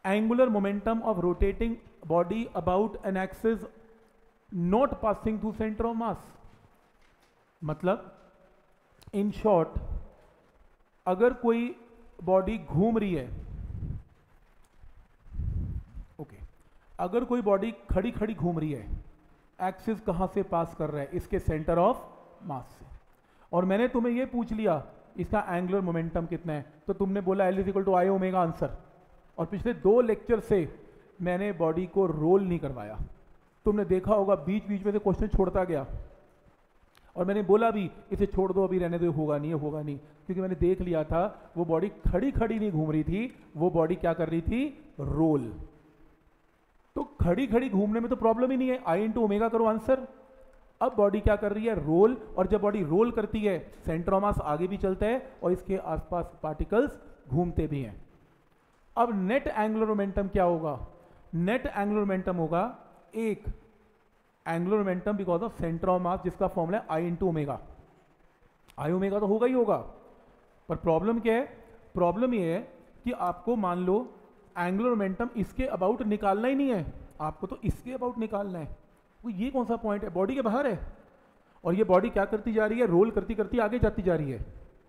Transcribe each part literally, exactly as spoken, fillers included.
Angular momentum of rotating body about an axis not passing through centre of mass. मतलब in short, अगर कोई body घूम रही है, ओके okay, अगर कोई बॉडी खड़ी खड़ी घूम रही है, एक्सिस कहां से पास कर रहा है? इसके सेंटर ऑफ मास से। और मैंने तुम्हें यह पूछ लिया इसका एंगुलर मोमेंटम कितना है, तो तुमने बोला L is equal to I omega answer. और पिछले दो लेक्चर से मैंने बॉडी को रोल नहीं करवाया। तुमने देखा होगा बीच बीच में से क्वेश्चन छोड़ता गया, और मैंने बोला भी इसे छोड़ दो, अभी रहने दो, होगा नहीं होगा नहीं, क्योंकि मैंने देख लिया था वो बॉडी खड़ी खड़ी नहीं घूम रही थी, वो बॉडी क्या कर रही थी? रोल। तो खड़ी खड़ी घूमने में तो प्रॉब्लम ही नहीं है, आई इंटू ओमेगा करो आंसर। अब बॉडी क्या कर रही है? रोल। और जब बॉडी रोल करती है, सेंटर ऑफ मास आगे भी चलता है और इसके आसपास पार्टिकल्स घूमते भी हैं। अब नेट एंगुलर मोमेंटम क्या होगा? नेट एंगुलर मोमेंटम होगा एक angular momentum because of centre of mass, जिसका फॉर्मूला है I into omega. I omega तो होगा ही होगा, पर प्रॉब्लम क्या है? प्रॉब्लम ये है कि आपको मान लो एंगुलर मोमेंटम इसके अबाउट निकालना ही नहीं है, आपको तो इसके अबाउट निकालना है। वो ये कौन सा पॉइंट है? बॉडी के बाहर है, और ये बॉडी क्या करती जा रही है? रोल करती करती आगे जाती जा रही है।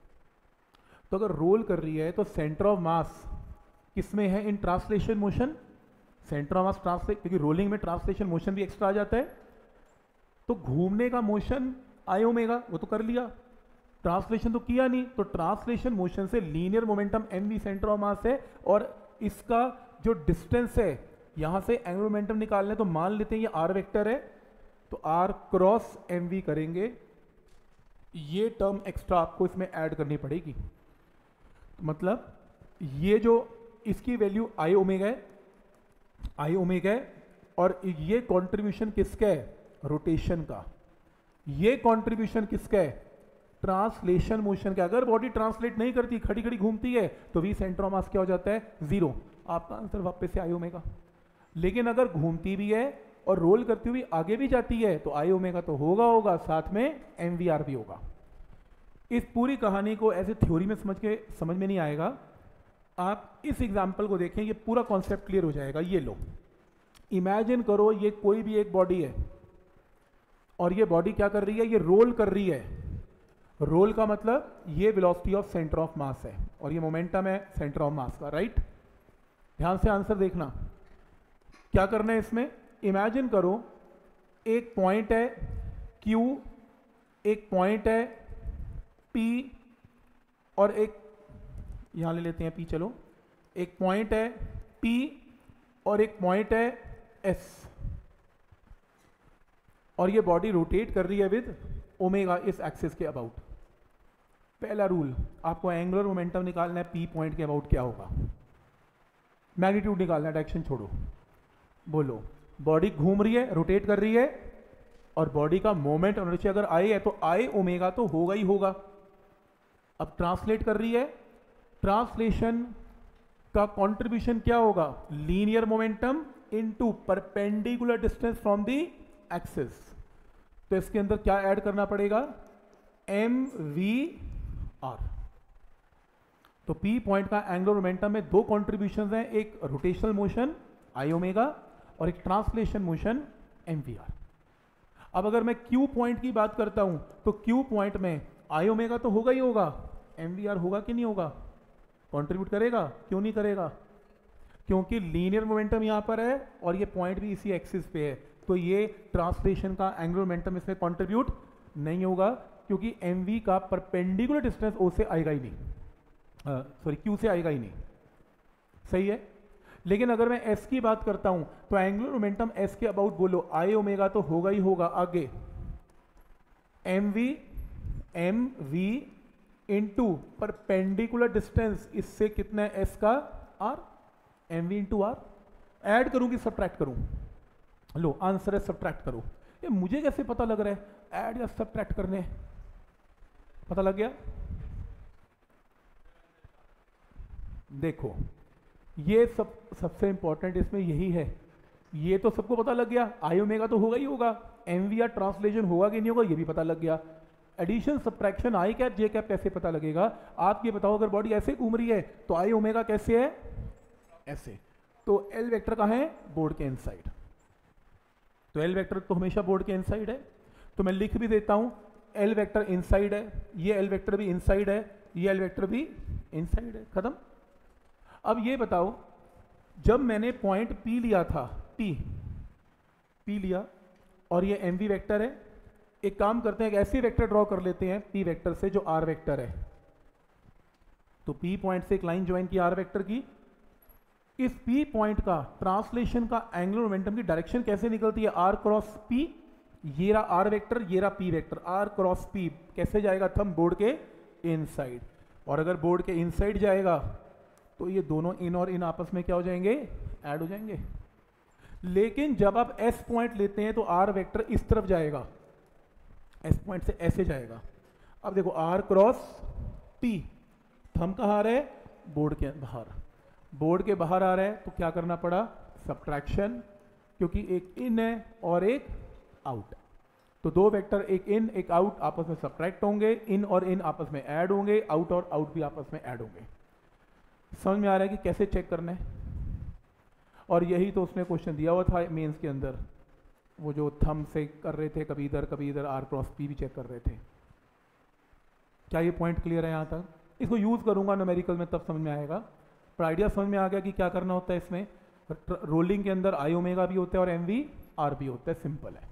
तो अगर रोल कर रही है तो सेंटर ऑफ मास किसमें है? In translation motion. Centre of mass translate, क्योंकि रोलिंग में ट्रांसलेशन मोशन भी एक्स्ट्रा आ जाता है। तो घूमने का मोशन आई ओमेगा, वो तो कर लिया, ट्रांसलेशन तो किया नहीं। तो ट्रांसलेशन मोशन से linear momentum M V centre of mass है, और इसका जो डिस्टेंस है यहां से एंगुलर मोमेंटम निकालने, तो मान लेते हैं ये आर वेक्टर है, तो आर क्रॉस एम वी करेंगे। ये टर्म एक्स्ट्रा आपको इसमें ऐड करनी पड़ेगी। तो मतलब ये जो इसकी वैल्यू आई ओमेगा है, आई ओमेगा है, और ये कंट्रीब्यूशन किसका है? रोटेशन का। ये कंट्रीब्यूशन किसका है? ट्रांसलेशन मोशन का। अगर बॉडी ट्रांसलेट नहीं करती, खड़ी खड़ी घूमती है, तो वी सेंटर ऑफ मास क्या हो जाता है? जीरो। आपका आंसर वापस से आई ओमेगा। लेकिन अगर घूमती भी है और रोल करती हुई आगे भी जाती है, तो आई ओमेगा तो होगा होगा, साथ में एम वी आर भी होगा। इस पूरी कहानी को ऐसे थ्योरी में समझ के समझ में नहीं आएगा। आप इस एग्जाम्पल को देखें, ये पूरा कॉन्सेप्ट क्लियर हो जाएगा। ये लो, इमेजिन करो ये कोई भी एक बॉडी है, और ये बॉडी क्या कर रही है? ये रोल कर रही है। रोल का मतलब ये velocity of centre of mass है, और ये मोमेंटम है सेंटर ऑफ मास का, राइट? ध्यान से आंसर देखना। क्या करना है इसमें? इमेजिन करो एक पॉइंट है Q, एक पॉइंट है P, और एक यहां ले लेते हैं P, चलो, एक पॉइंट है P और एक पॉइंट है S, और ये बॉडी रोटेट कर रही है विद ओमेगा इस एक्सिस के अबाउट। पहला रूल, आपको एंगुलर मोमेंटम निकालना है P पॉइंट के अबाउट क्या होगा? मैग्नीट्यूड निकालना है, डायरेक्शन छोड़ो। बोलो, बॉडी घूम रही है, रोटेट कर रही है, और बॉडी का मोमेंट होना चाहिए। अगर आई है तो आई ओमेगा तो होगा ही होगा। अब ट्रांसलेट कर रही है, ट्रांसलेशन का कंट्रीब्यूशन क्या होगा? Linear momentum into perpendicular distance from the axis. तो इसके अंदर क्या ऐड करना पड़ेगा? M V R. तो P पॉइंट का एंगुलर मोमेंटम में दो कॉन्ट्रीब्यूशन हैं, एक रोटेशनल मोशन आई ओमेगा और एक translation motion M V R. अब अगर मैं Q पॉइंट की बात करता हूं, तो Q पॉइंट में आई ओमेगा तो होगा ही होगा, एम वी आर होगा कि नहीं होगा? कंट्रीब्यूट करेगा? क्यों नहीं करेगा? क्योंकि लीनियर मोमेंटम यहां पर है और ये पॉइंट भी इसी एक्सिस पे है, तो ये ट्रांसलेशन का एंगुलर मोमेंटम इसमें कंट्रीब्यूट नहीं होगा, क्योंकि एम वी का परपेंडिकुलर डिस्टेंस O से आएगा ही नहीं, सॉरी Q से आएगा ही नहीं। सही है? लेकिन अगर मैं S की बात करता हूं, तो एंगुलर मोमेंटम S के अबाउट बोलो, आई ओमेगा तो होगा ही होगा, आगे M V M V into perpendicular distance, इससे कितना है S का? R, M V into R. Add करूं कि सब्ट्रैक्ट करूं? लो, आंसर है सब्ट्रैक्ट करो। ये मुझे कैसे पता लग रहा है ऐड या सब्ट्रैक्ट करने? पता लग गया? देखो, ये सब सबसे इंपॉर्टेंट इसमें यही है। ये तो सबको पता लग गया, आई ओमेगा तो होगा ही होगा, एम वी आर ट्रांसलेशन होगा कि नहीं होगा ये भी पता लग गया। Addition subtraction I cap J cap कैसे पता लगेगा? आप ये बताओ, अगर बॉडी ऐसे घूम रही है तो आई ओमेगा कैसे है? ऐसे। तो एल वेक्टर कहाँ है? बोर्ड के इनसाइड। तो एल वेक्टर तो हमेशा बोर्ड के इनसाइड है, तो मैं लिख भी देता हूं एल वेक्टर इनसाइड है, ये एल वेक्टर भी इनसाइड है, ये एल वेक्टर भी इनसाइड है, खत्म। अब ये बताओ, जब मैंने पॉइंट P लिया था, P P लिया और ये एम वी वेक्टर है, एक काम करते हैं, एक ऐसी वेक्टर ड्रॉ कर लेते हैं P वेक्टर से जो R वेक्टर है। तो P पॉइंट से एक लाइन ज्वाइन की R वेक्टर की, इस P पॉइंट का ट्रांसलेशन का एंगुलर मोमेंटम की डायरेक्शन कैसे निकलती है? R क्रॉस P, ये रहा R वेक्टर, ये रहा P vector, R cross P कैसे जाएगा? थंब बोर्ड के इनसाइड। और अगर बोर्ड के इनसाइड जाएगा तो ये दोनों इन और इन आपस में क्या हो जाएंगे? ऐड हो जाएंगे। लेकिन जब आप S पॉइंट लेते हैं तो R वेक्टर इस तरफ जाएगा, S पॉइंट से ऐसे जाएगा। अब देखो R क्रॉस P, थंब कहाँ आ रहा है? बोर्ड के बाहर। बोर्ड के बाहर आ रहा है तो क्या करना पड़ा? सब्ट्रैक्शन, क्योंकि एक इन है और एक आउट है। तो दो वेक्टर, एक इन एक आउट, आपस में सब्ट्रैक्ट होंगे, इन और इन आपस में ऐड होंगे, आउट और आउट भी आपस में ऐड होंगे। समझ में आ रहा है कि कैसे चेक करना है? और यही तो उसने क्वेश्चन दिया हुआ था मेंस के अंदर, वो जो थंब से कर रहे थे, कभी इधर कभी इधर, आर क्रॉस पी भी चेक कर रहे थे। क्या ये पॉइंट क्लियर है यहाँ तक? इसको यूज करूंगा न्यूमेरिकल में तब समझ में आएगा, पर आइडिया समझ में आ गया कि क्या करना होता है इसमें। रोलिंग के अंदर आई ओमेगा भी होता है और एम वी आर भी होता है, सिंपल है।